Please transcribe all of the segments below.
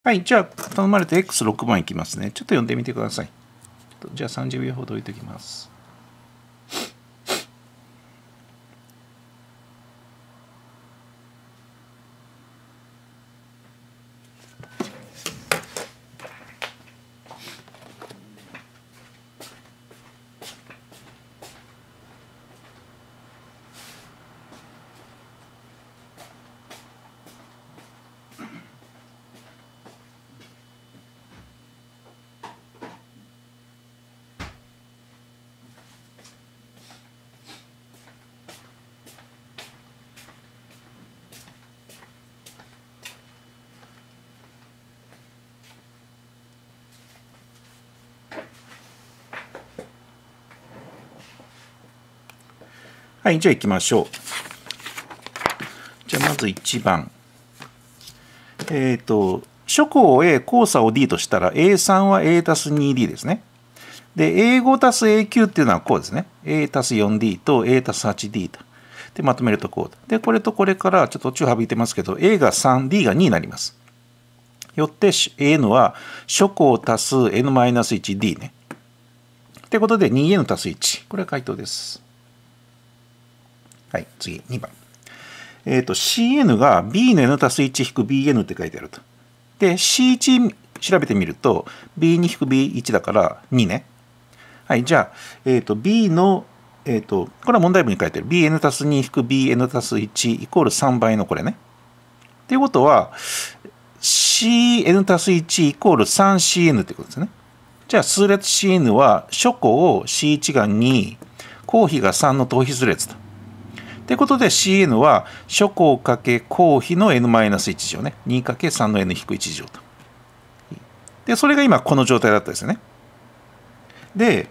はい、じゃあ、頼まれて X6 番いきますね。ちょっと読んでみてください。じゃあ、30秒ほど置いておきます。はい、じゃあ行きましょう。じゃあまず1番。初項を A、交差を D としたら A3 は A たす 2D ですね。で、A5 たす A9 っていうのはこうですね。A たす 4D と A たす 8D と。で、まとめるとこう。で、これとこれからちょっと途中省いてますけど、A が3、D が2になります。よって N は初項たす N-1D ね。ということで 2N たす1。これは回答です。はい、次、2番。CN が B の N たす1引く BN って書いてあると。で、C1 調べてみると、B2 引く B1 だから2ね。はい、じゃあ、B の、これは問題文に書いてある。BN たす2引く BN たす1イコール3倍のこれね。っていうことは、CN たす1イコール 3CN ってことですね。じゃあ、数列 CN は、初項を C1 が2、項比が3の等比数列と。ということで CN は初項かけ項比の N-1 乗ね。2×3 の N-1 乗と。で、それが今この状態だったですよね。で、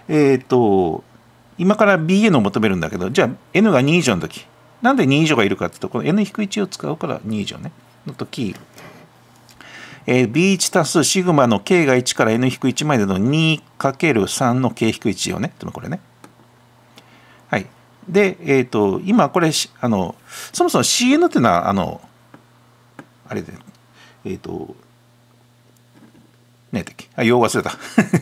今から BN を求めるんだけど、じゃあ N が2以上の時、なんで2以上がいるかっていうと、この N-1 を使うから2以上ね。の時、B1 たすシグマの K が1から N-1 までの 2×3 の K-1 乗ね。これね。はい。で、今これ、そもそも CN っていうのは、あれで、何やったっけ？用語忘れた。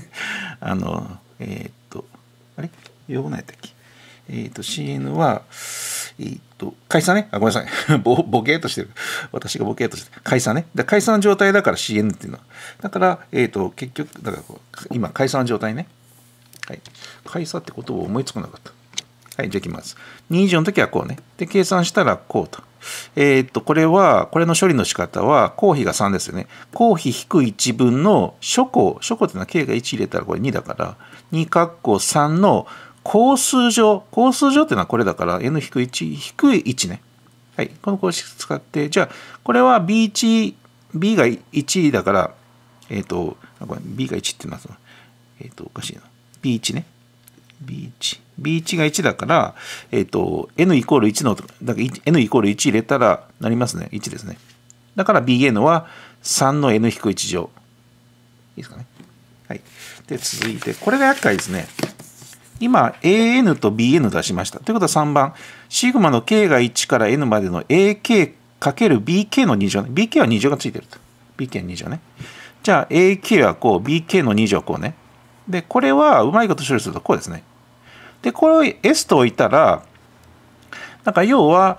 あれ用語何やったっけ？CN は、解散ね。ごめんなさい。ボケーとしてる。私がボケーとしてる。解散ね。解散の状態だから CN っていうのは。だから、結局、だから今、解散の状態ね。はい。解散ってことを思いつかなかった。はい、じゃあいきます。2以上の時はこうね。で、計算したらこうと。これの処理の仕方は、項比が3ですよね。項比引く1分の初項っていうのは K が1入れたらこれ2だから、2括弧3の項数乗っていうのはこれだから、N-1 引く1ね。はい、この公式使って、じゃあ、これは B が1だから、これ B が1って言いますの。おかしいな。B1 ね。B1 が1だから、N イコール1の、だから N イコール1入れたらなりますね。1ですね。だから BN は3の N-1 乗。いいですかね。はい。で、続いて、これが厄介ですね。今、AN と BN 出しました。ということは3番、シグマの K が1から N までの AK×BK の2乗ね。BK は2乗がついてると。BK は2乗ね。じゃあ AK はこう、BK の2乗はこうね。で、これはうまいこと処理するとこうですね。で、これを S と置いたら、なんか要は、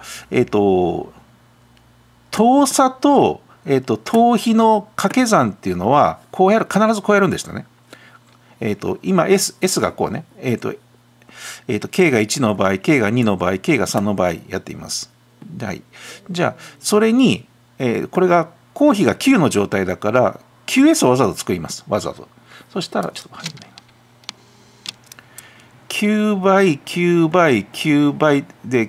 等差と、等比の掛け算っていうのは、こうやる、必ずこうやるんでしたね。今 S がこうね、K が1の場合、K が2の場合、K が3の場合やっています。はい。じゃあ、それに、これが項比が9の状態だから、QS をわざわざ作ります。わざわざ。そしたら、ちょっと入んないな。9倍、9倍、9倍で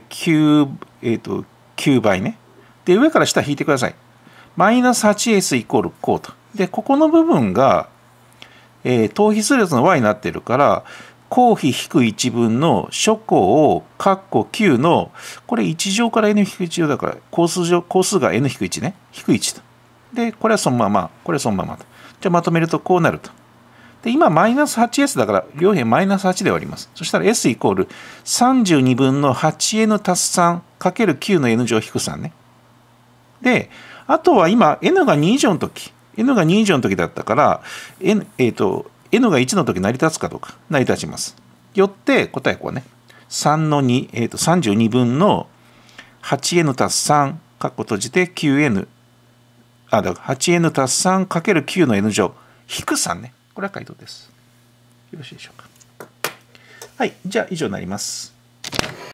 9倍ね。で、上から下引いてください。マイナス 8S イコールこうと。で、ここの部分が、等比数列の y になっているから、項比引く1分の初項を括弧9の、これ1乗から n-1 乗だから、項数が n-1 ね。引く1と。で、これはそのまま、これはそのままと。じゃあまとめるとこうなると。で、今、マイナス 8S だから、両辺マイナス8で割ります。そしたら S イコール32分の 8N 足す3かける9の N 乗引く3ね。で、あとは今、N が2以上の時、 n が2以上の時だったから、n が1の時成り立つかどうか。成り立ちます。よって答えこうね。3の2、32分の 8n 足す3、括弧閉じて 9n。だから 8n 足す3かける9の n 乗、引く3ね。これは回答です。よろしいでしょうか。はい。じゃあ以上になります。